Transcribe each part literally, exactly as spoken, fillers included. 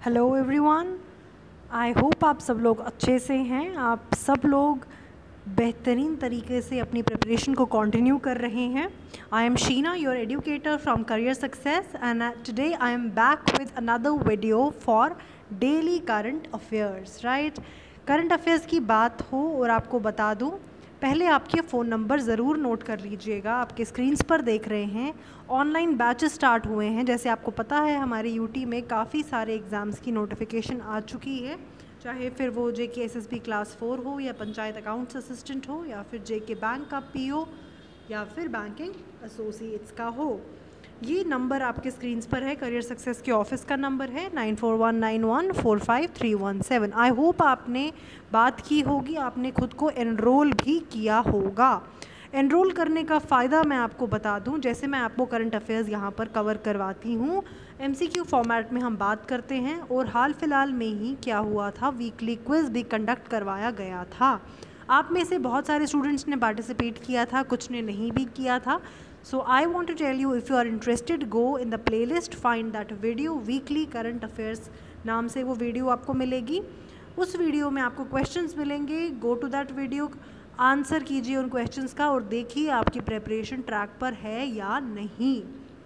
Hello everyone, I hope आप सब लोग अच्छे से हैं। आप सब लोग बेहतरीन तरीके से अपनी प्रिपरेशन को कंटिन्यू कर रहे हैं। I am Sheena, your educator from Career Success, and today I am back with another video for daily current affairs. Right, current affairs की बात हो और आपको बता दूं, पहले आपके फ़ोन नंबर ज़रूर नोट कर लीजिएगा। आपके स्क्रीन्स पर देख रहे हैं ऑनलाइन बैचेस स्टार्ट हुए हैं। जैसे आपको पता है हमारे यूटी में काफ़ी सारे एग्ज़ाम्स की नोटिफिकेशन आ चुकी है, चाहे फिर वो J K S S B class four हो, या पंचायत अकाउंट्स असिस्टेंट हो, या फिर जे के बैंक का पी ओ, या फिर बैंकिंग एसोसिएट्स का हो। ये नंबर आपके स्क्रीन्स पर है, करियर सक्सेस के ऑफिस का नंबर है nine four one nine one four five three one seven. I hope आपने बात की होगी, आपने खुद को एनरोल भी किया होगा। एनरोल करने का फ़ायदा मैं आपको बता दूं, जैसे मैं आपको करंट अफेयर्स यहाँ पर कवर करवाती हूँ, एमसीक्यू फॉर्मेट में हम बात करते हैं। और हाल फिलहाल में ही क्या हुआ था, वीकली क्विज़ भी कंडक्ट करवाया गया था। आप में से बहुत सारे स्टूडेंट्स ने पार्टिसिपेट किया था, कुछ ने नहीं भी किया था। So I want to tell you, if you are interested, go in the playlist, find that video, weekly current affairs नाम से वो वीडियो आपको मिलेगी। उस वीडियो में आपको क्वेश्चंस मिलेंगे, go to that video, answer कीजिए उन क्वेश्चंस का और देखिए आपकी प्रिपरेशन ट्रैक पर है या नहीं।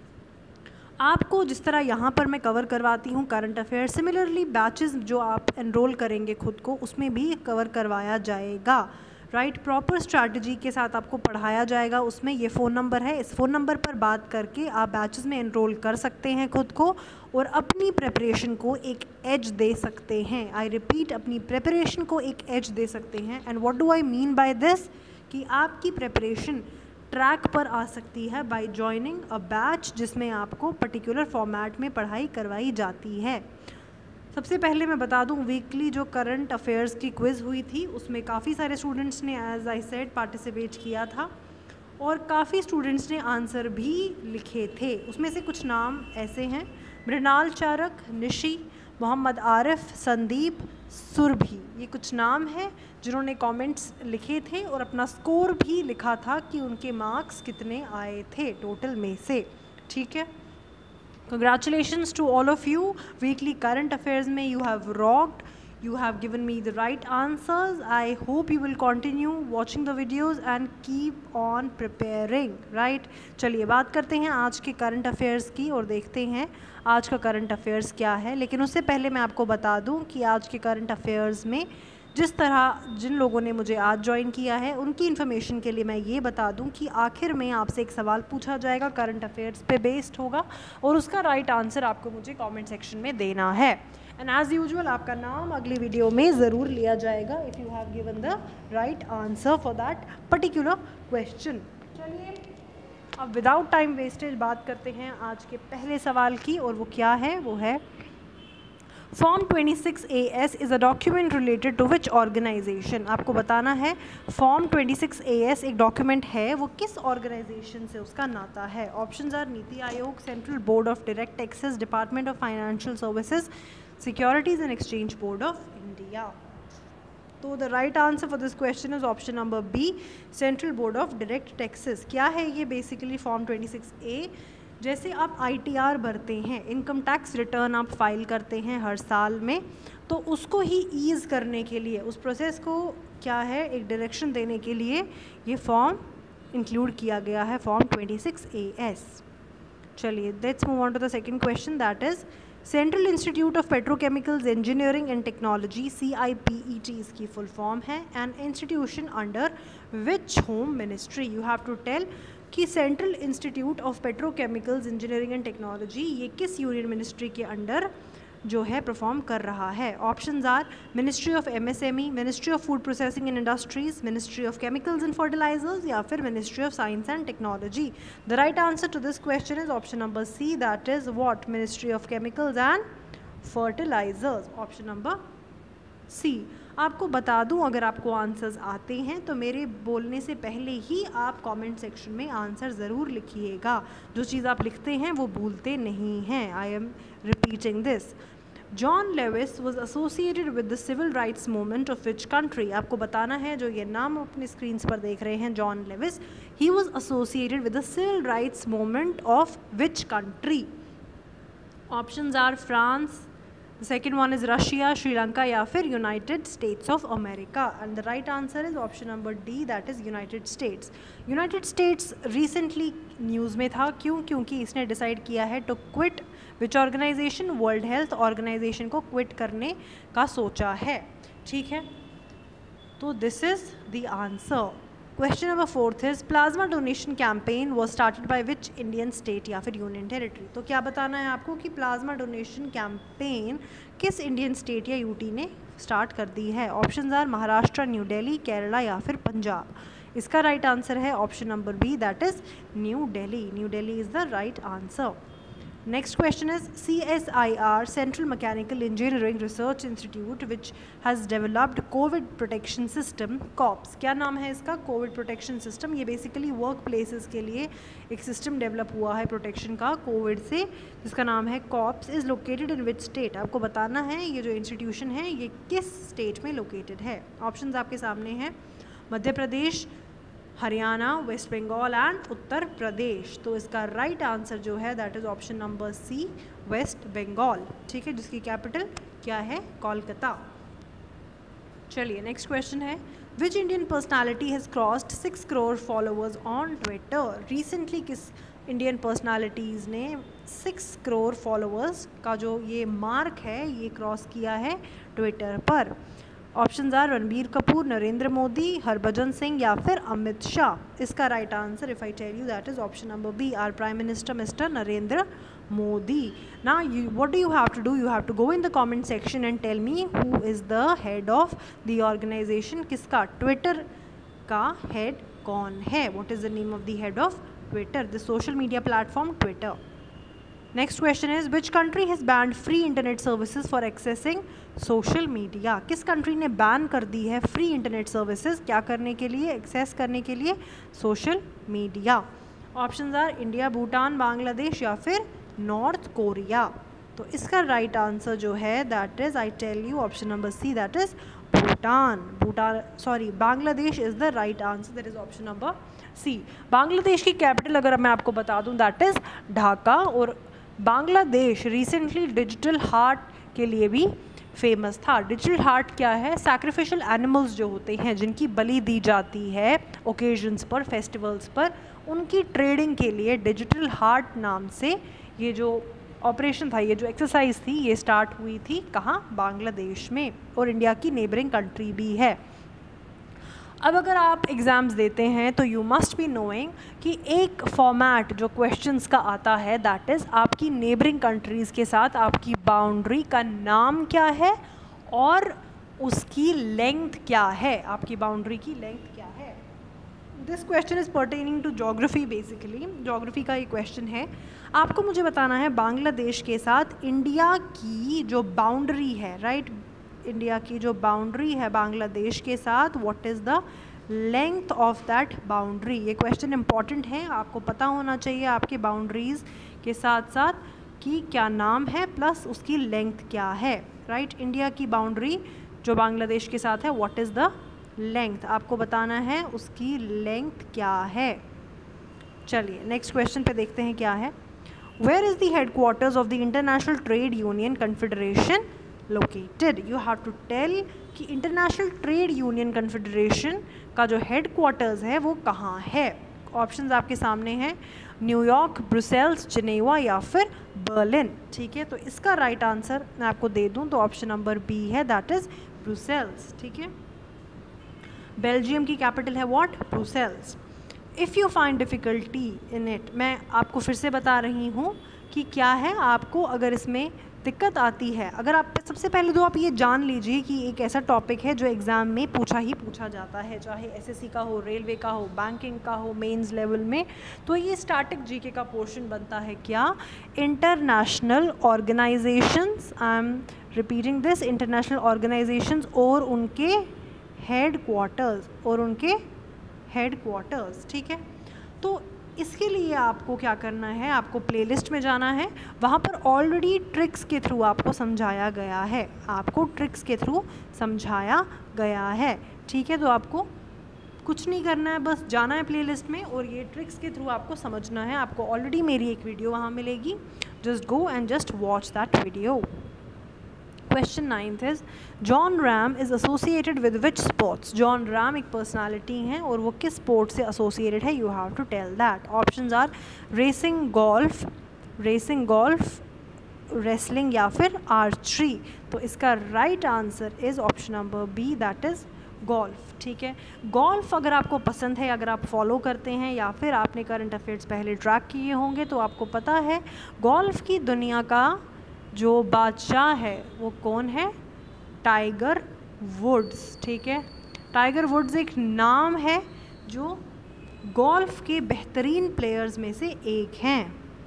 आपको जिस तरह यहाँ पर मैं कवर करवाती हूँ करंट अफेयर, सिमिलरली बैचेस जो आप एनरोल करेंगे खुद को, उसमें भी कवर करवाया जाएगा। राइट, प्रॉपर स्ट्रैटेजी के साथ आपको पढ़ाया जाएगा। उसमें ये फ़ोन नंबर है, इस फ़ोन नंबर पर बात करके आप बैचेस में एनरोल कर सकते हैं खुद को और अपनी प्रिपरेशन को एक एज दे सकते हैं। आई रिपीट, अपनी प्रिपरेशन को एक एज दे सकते हैं। And what do I mean by this, कि आपकी प्रिपरेशन ट्रैक पर आ सकती है बाय जॉइनिंग अ बैच जिसमें आपको पर्टिकुलर फॉर्मेट में पढ़ाई करवाई जाती है। सबसे पहले मैं बता दूं, वीकली जो करंट अफेयर्स की क्विज़ हुई थी उसमें काफ़ी सारे स्टूडेंट्स ने, एज आई सेड, पार्टिसिपेट किया था और काफ़ी स्टूडेंट्स ने आंसर भी लिखे थे। उसमें से कुछ नाम ऐसे हैं: मृणाल चारक, निशी, मोहम्मद आरिफ, संदीप, सुरभि। ये कुछ नाम हैं जिन्होंने कमेंट्स लिखे थे और अपना स्कोर भी लिखा था कि उनके मार्क्स कितने आए थे टोटल में से। ठीक है, Congratulations to all of you. Weekly current affairs में you have rocked. You have given me the right answers. I hope you will continue watching the videos and keep on preparing. Right? चलिए बात करते हैं आज के current affairs की और देखते हैं आज का करंट अफेयर्स क्या है। लेकिन उससे पहले मैं आपको बता दूं कि आज के करंट अफेयर्स में जिस तरह जिन लोगों ने मुझे आज ज्वाइन किया है उनकी इन्फॉर्मेशन के लिए मैं ये बता दूं कि आखिर में आपसे एक सवाल पूछा जाएगा, करंट अफेयर्स पे बेस्ड होगा और उसका राइट आंसर आपको मुझे कमेंट सेक्शन में देना है। एंड एज यूजुअल आपका नाम अगली वीडियो में ज़रूर लिया जाएगा if you have given the right answer for that particular question. चलिए अब विदाउट टाइम वेस्टेज बात करते हैं आज के पहले सवाल की, और वो क्या है, वो है form twenty six A S is a document related to which organisation. आपको बताना है form twenty six A S एक डॉक्यूमेंट है, वो किस ऑर्गेनाइजेशन से उसका नाता है। Options are Niti Aayog, Central Board of Direct Taxes, Department of Financial Services, Securities and Exchange Board of India. तो the right answer for this question is option number B, Central Board of Direct Taxes. क्या है ये? Basically form twenty six A, जैसे आप I T R भरते हैं, income tax return आप file करते हैं हर साल में, तो उसको ही ईज़ करने के लिए, उस प्रोसेस को क्या है, एक डायरेक्शन देने के लिए ये फॉर्म इंक्लूड किया गया है, form twenty six A S. चलिए let's move on to the second question, that is Central Institute of Petrochemicals Engineering and Technology, C I P E T इसकी फुल फॉर्म है, an institution under which home ministry. You have to tell कि Central Institute of Petrochemicals Engineering and Technology ये किस union ministry के under जो है perform कर रहा है। Options are Ministry of M S M E, Ministry of Food Processing and Industries, Ministry of Chemicals and Fertilisers, या फिर Ministry of Science and Technology. The right answer to this question is option number C, that is what, Ministry of Chemicals and Fertilisers, option number C. आपको बता दूं, अगर आपको answers आते हैं तो मेरे बोलने से पहले ही आप कमेंट सेक्शन में आंसर ज़रूर लिखिएगा। जो चीज़ आप लिखते हैं वो भूलते नहीं हैं। I am repeating this. John Lewis was associated with the civil rights movement of which country. आपको बताना है, जो ये नाम अपने स्क्रीन्स पर देख रहे हैं, John Lewis, he was associated with the civil rights movement of which country. Options are France, the second one is Russia, Sri Lanka या फिर United States of America. And the right answer is option number D, that is United States. United States recently news में था, क्यों? क्योंकि इसने decide किया है to quit which organisation, World Health Organisation को क्विट करने का सोचा है, ठीक है। तो this is the answer. Question number fourth is plasma donation campaign was started by which Indian state या फिर यूनियन टेरिटरी। तो क्या बताना है आपको कि प्लाज्मा डोनेशन कैंपेन किस इंडियन स्टेट या यूटी ने स्टार्ट कर दी है। Options are Maharashtra, New Delhi, Kerala या फिर पंजाब। इसका राइट right आंसर है option number B, that is New Delhi. New Delhi is the right answer. Next question is C S I R, Central Mechanical Engineering Research Institute, which has developed COVID protection system, COPS। क्या नाम है इसका? COVID protection system। ये basically work places के लिए एक system develop हुआ है प्रोटेक्शन का कोविड से, जिसका नाम है COPS। Is located in which state. आपको बताना है ये जो इंस्टीट्यूशन है ये किस स्टेट में लोकेटेड है। ऑप्शंस आपके सामने हैं, मध्य प्रदेश, हरियाणा, वेस्ट बंगाल एंड उत्तर प्रदेश। तो इसका राइट right आंसर जो है that is option number C, West Bengal, ठीक है, जिसकी कैपिटल क्या है? कोलकाता। चलिए नेक्स्ट क्वेश्चन है, which Indian personality has crossed six crore followers on Twitter. Recently किस इंडियन पर्सनालिटीज़ ने सिक्स करोड़ फॉलोअर्स का जो ये मार्क है ये क्रॉस किया है ट्विटर पर। ऑप्शंस आर रणबीर कपूर, नरेंद्र मोदी, हरभजन सिंह या फिर अमित शाह। इसका right answer if I tell you that is option number B, our prime minister mister Narendra Modi. ना you what do you have to do, you have to go in the comment section and tell me who is the head of the organisation. किसका? Twitter का head कौन है? What is the name of the head of Twitter, the social media platform Twitter. Next question is which country has banned free internet services for accessing social media. किस कंट्री ने ban कर दी है free internet services क्या करने के लिए? एक्सेस करने के लिए social media. Options are India, Bhutan, Bangladesh या फिर नॉर्थ कोरिया। तो इसका राइट right आंसर जो है that is I tell you option number C, that is Bhutan. Bhutan sorry Bangladesh is the right answer, that is option number C. Bangladesh की कैपिटल अगर मैं आपको बता दूं दैट इज़ ढाका। और बांग्लादेश रिसेंटली डिजिटल हार्ट के लिए भी फेमस था। डिजिटल हार्ट क्या है? सैक्रिफिशियल एनिमल्स जो होते हैं जिनकी बलि दी जाती है ओकेजन्स पर, फेस्टिवल्स पर, उनकी ट्रेडिंग के लिए डिजिटल हार्ट नाम से ये जो ऑपरेशन था, ये जो एक्सरसाइज थी, ये स्टार्ट हुई थी कहाँ? बांग्लादेश में। और इंडिया की नेबरिंग कंट्री भी है। अब अगर आप एग्ज़ाम्स देते हैं तो यू मस्ट बी नोइंग कि एक फॉर्मेट जो क्वेश्चंस का आता है दैट इज़ आपकी नेबरिंग कंट्रीज़ के साथ आपकी बाउंड्री का नाम क्या है और उसकी लेंथ क्या है, आपकी बाउंड्री की लेंथ क्या है। This question is pertaining to geography, basically geography का ये क्वेश्चन है। आपको मुझे बताना है बांग्लादेश के साथ इंडिया की जो बाउंड्री है, राइट, इंडिया की जो बाउंड्री है बांग्लादेश के साथ, what is the length of that boundary. ये क्वेश्चन इंपॉर्टेंट है, आपको पता होना चाहिए आपके बाउंड्रीज़ के साथ साथ कि क्या नाम है प्लस उसकी लेंथ क्या है, राइट। इंडिया की बाउंड्री जो बांग्लादेश के साथ है, व्हाट इज़ द लेंथ, आपको बताना है उसकी लेंथ क्या है। चलिए नेक्स्ट क्वेश्चन पे देखते हैं क्या है। Where is the headquarters of the international trade union confederation located. You have to tell कि इंटरनेशनल ट्रेड यूनियन कन्फेडरेशन का जो हेड क्वार्टर्स है वो कहाँ है। ऑप्शंस आपके सामने हैं, न्यूयॉर्क, ब्रुसेल्स, जिनेवा या फिर बर्लिन, ठीक है। तो इसका राइट right आंसर मैं आपको दे दूं तो ऑप्शन नंबर बी है, दैट इज़ ब्रुसेल्स, ठीक है। बेल्जियम की कैपिटल है what? Brussels. If you find difficulty in it, मैं आपको फिर से बता रही हूँ कि क्या है, आपको अगर इसमें दिक्कत आती है, अगर आप सबसे पहले तो आप ये जान लीजिए कि एक ऐसा टॉपिक है जो एग्ज़ाम में पूछा ही पूछा जाता है, चाहे एसएससी का हो, रेलवे का हो, बैंकिंग का हो, मेंस लेवल में। तो ये स्टैटिक जीके का पोर्शन बनता है क्या? International organisations, I am repeating this, international organisations और उनके हेड क्वार्टर्स और उनके हेड क्वार्टर्स, ठीक है। तो इसके लिए आपको क्या करना है, आपको प्लेलिस्ट में जाना है, वहाँ पर ऑलरेडी ट्रिक्स के थ्रू आपको समझाया गया है, आपको ट्रिक्स के थ्रू समझाया गया है, ठीक है। तो आपको कुछ नहीं करना है, बस जाना है प्लेलिस्ट में और ये ट्रिक्स के थ्रू आपको समझना है। आपको ऑलरेडी मेरी एक वीडियो वहाँ मिलेगी, just go and just watch that video. Question ninth is Jon Rahm is associated with which sports. Jon Rahm एक पर्सनालिटी हैं और वो किस स्पोर्ट से एसोसिएटेड है, you have to tell that. Options are racing, golf, racing golf, wrestling या फिर archery. तो इसका right answer is option number B, that is golf. ठीक है, गोल्फ अगर आपको पसंद है, अगर आप फॉलो करते हैं या फिर आपने करंट अफेयर्स पहले ट्रैक किए होंगे तो आपको पता है गोल्फ की दुनिया का जो बादशाह है वो कौन है, टाइगर वुड्स। ठीक है, टाइगर वुड्स एक नाम है जो गोल्फ के बेहतरीन प्लेयर्स में से एक हैं।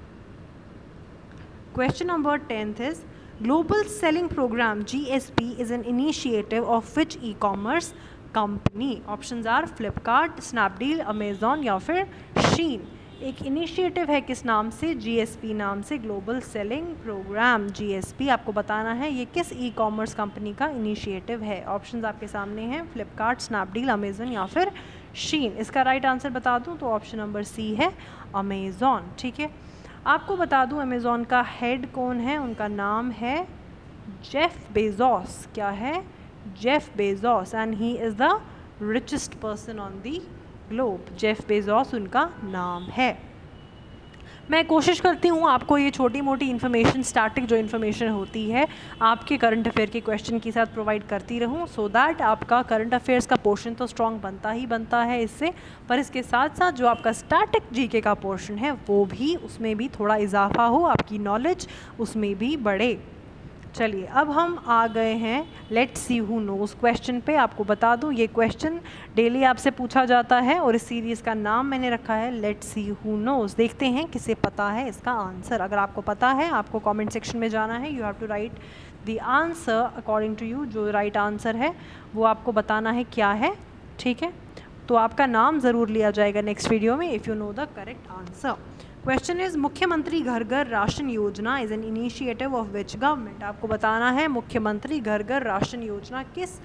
Question number tenth is global selling programme G S P is an initiative of which e commerce company. Options are Flipkart, Snapdeal, Amazon या फिर शीन। एक इनिशिएटिव है किस नाम से, जी एस पी नाम से, global selling programme G S P. आपको बताना है ये किस ई कॉमर्स कंपनी का इनिशिएटिव है। ऑप्शंस आपके सामने हैं, फ्लिपकार्ट, स्नैपडील, अमेजॉन या फिर शीन। इसका राइट आंसर बता दूं तो ऑप्शन नंबर सी है अमेजॉन। ठीक है, आपको बता दूं अमेजॉन का हेड कौन है, उनका नाम है जेफ बेजोस। क्या है, Jeff Bezos, and he is the richest person on the globe. Jeff Bezos उनका नाम है। मैं कोशिश करती हूँ आपको ये छोटी मोटी इन्फॉर्मेशन, स्टैटिक जो इन्फॉर्मेशन होती है आपके करंट अफेयर के क्वेश्चन के साथ प्रोवाइड करती रहूँ, सो दैट आपका करंट अफेयर्स का पोर्शन तो स्ट्रॉन्ग बनता ही बनता है इससे, पर इसके साथ साथ जो आपका स्टैटिक जीके का पोर्शन है वो भी, उसमें भी थोड़ा इजाफा हो, आपकी नॉलेज उसमें भी बढ़े। चलिए अब हम आ गए हैं let's see who knows question पे। आपको बता दूं ये क्वेश्चन डेली आपसे पूछा जाता है और इस सीरीज़ का नाम मैंने रखा है लेट्स सी हू नोज़। देखते हैं किसे पता है इसका आंसर। अगर आपको पता है आपको कमेंट सेक्शन में जाना है, you have to write the answer according to you. जो राइट आंसर है वो आपको बताना है क्या है। ठीक है, तो आपका नाम ज़रूर लिया जाएगा नेक्स्ट वीडियो में if you know the correct answer. Question is Mukhyamantri Ghar Ghar Ration Yojana is an initiative of which government. आपको बताना है मुख्यमंत्री घर घर राशन योजना किस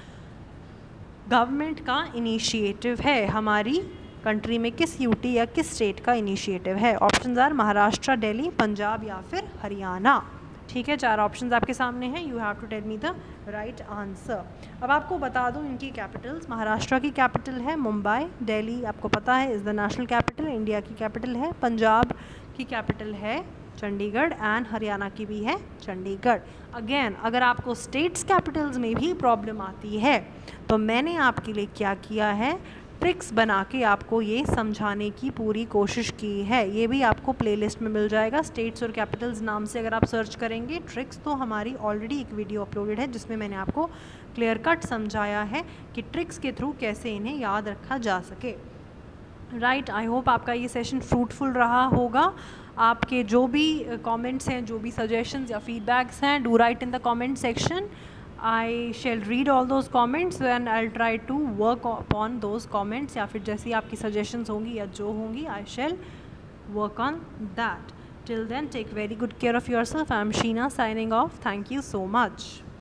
गवर्नमेंट का इनिशिएटिव है, हमारी कंट्री में किस यूटी या किस स्टेट का इनिशिएटिव है। ऑप्शंस आर महाराष्ट्र, दिल्ली, पंजाब या फिर हरियाणा। ठीक है, चार ऑप्शंस आपके सामने हैं, you have to tell me the right answer. अब आपको बता दूं इनकी कैपिटल्स। महाराष्ट्र की कैपिटल है मुंबई, दिल्ली आपको पता है is the national capital, India की कैपिटल है, पंजाब की कैपिटल है चंडीगढ़, एंड हरियाणा की भी है चंडीगढ़। अगेन अगर आपको स्टेट्स कैपिटल्स में भी प्रॉब्लम आती है तो मैंने आपके लिए क्या किया है, ट्रिक्स बना के आपको ये समझाने की पूरी कोशिश की है। ये भी आपको प्लेलिस्ट में मिल जाएगा, स्टेट्स और कैपिटल्स नाम से अगर आप सर्च करेंगे ट्रिक्स, तो हमारी ऑलरेडी एक वीडियो अपलोडेड है जिसमें मैंने आपको क्लियर कट समझाया है कि ट्रिक्स के थ्रू कैसे इन्हें याद रखा जा सके। राइट, आई होप आपका ये सेशन फ्रूटफुल रहा होगा। आपके जो भी कमेंट्स हैं, जो भी सजेशंस या फीडबैक्स हैं, do write in the comment section. I shall read all those comments and I'll try to work upon those comments, या फिर जैसी आपकी suggestions होंगी या जो होंगी I shall work on that. Till then, take very good care of yourself. I am Sheena signing off. Thank you so much.